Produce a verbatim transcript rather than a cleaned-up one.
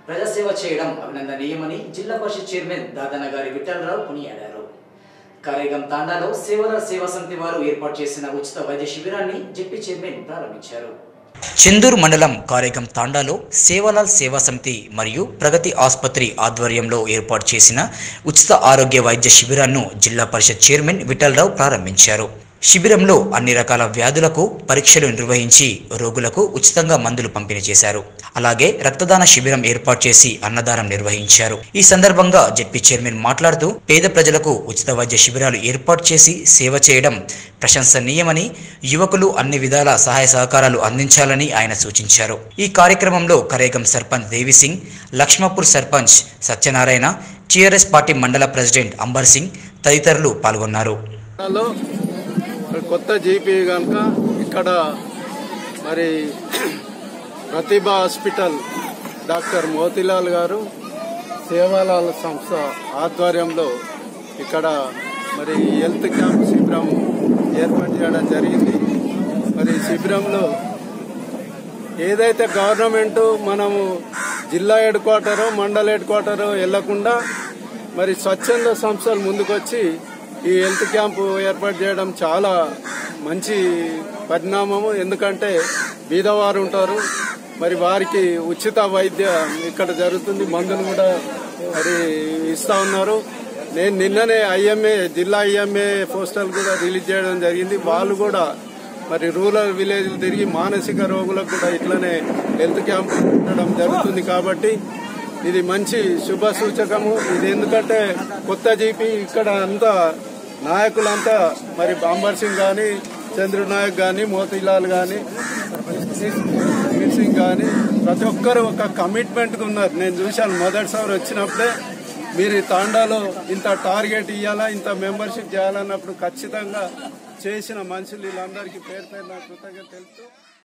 ప్రజాసేవ చేయడం అభినందనీయమని జిల్లా పరిషత్ చైర్మన్ దాదానగారి విఠలరావు కొనియాడారు. కరేగం తాండాలో సేవల సేవా సమితి వారు ఏర్పాటు చేసిన ఉచిత వైద్య శిబిరాన్ని జెడ్పీ చైర్మన్ ప్రారంభించారు. చిందూరు మండలం కారేగం తాండాలో సేవలాల్ సేవా సమితి మరియు ప్రగతి ఆసుపత్రి ఆధ్వర్యంలో ఏర్పాటు చేసిన ఉచిత ఆరోగ్య వైద్య శిబిరాన్ని జిల్లా పరిషత్ చైర్మన్ విఠలరావు ప్రారంభించారు. శిబిరంలో అన్ని రకాల వ్యాధులకు పరీక్షలు నిర్వహించి రోగులకు ఉచితంగా మందులు పంపిణీ చేశారు. అలాగే రక్తదాన శిబిరం ఏర్పాటు చేసి అన్నదానం నిర్వహించారు. ఈ సందర్భంగా జెడ్పీ చైర్మన్ మాట్లాడుతూ పేద ప్రజలకు ఉచిత వైద్య శిబిరాలు ఏర్పాటు చేసి సేవ చేయడం ప్రశంసనీయమని, యువకులు అన్ని విధాల సహాయ సహకారాలు అందించాలని ఆయన సూచించారు. ఈ కార్యక్రమంలో కరేగం సర్పంచ్ దేవిసింగ్, లక్ష్మపూర్ సర్పంచ్ సత్యనారాయణ, టీఆర్ఎస్ పార్టీ మండల ప్రెసిడెంట్ అంబర్ సింగ్ తదితరులు పాల్గొన్నారు. కొత్త జీపీ కనుక ఇక్కడ మరి ప్రతిభ హాస్పిటల్ డాక్టర్ మోతీలాల్ గారు సేవాలాల్ సంస్థ ఆధ్వర్యంలో ఇక్కడ మరి హెల్త్ క్యాంప్ శిబిరం ఏర్పాటు చేయడం జరిగింది. మరి శిబిరంలో ఏదైతే గవర్నమెంట్ మనము జిల్లా హెడ్ క్వార్టరో మండల హెడ్ క్వార్టరో వెళ్లకుండా మరి స్వచ్ఛంద సంస్థలు ముందుకొచ్చి ఈ హెల్త్ క్యాంపు ఏర్పాటు చేయడం చాలా మంచి పరిణామము. ఎందుకంటే బీదవారు ఉంటారు, మరి వారికి ఉచిత వైద్యం ఇక్కడ జరుగుతుంది, మందులు కూడా మరి ఇస్తా ఉన్నారు. నేను నిన్ననే ఐఎంఏ జిల్లా ఐఎంఏ పోస్టల్ కూడా రిలీజ్ చేయడం జరిగింది. వాళ్ళు కూడా మరి రూరల్ విలేజ్ తిరిగి మానసిక రోగులకు కూడా ఇట్లనే హెల్త్ క్యాంప్ పెట్టడం జరుగుతుంది. కాబట్టి ఇది మంచి శుభ సూచకము. ఇది ఎందుకంటే కొత్త జీపీ ఇక్కడ అంతా నాయకులంతా మరి అంబర్ సింగ్ కానీ, చంద్రు నాయక్ కానీ, మోతీలాల్ కానీ, అమిత్ సింగ్ కానీ ప్రతి ఒక్కరు ఒక కమిట్మెంట్గా ఉన్నారు. నేను చూశాను మొదటిసారి వచ్చినప్పుడే మీరు ఈ తాండాలో ఇంత టార్గెట్ ఇవ్వాలా, ఇంత మెంబర్షిప్ చేయాలన్నప్పుడు ఖచ్చితంగా చేసిన మనుషులు వీళ్ళందరికీ పేరు పేరు నా కృతజ్ఞతలు తెలుపుతూ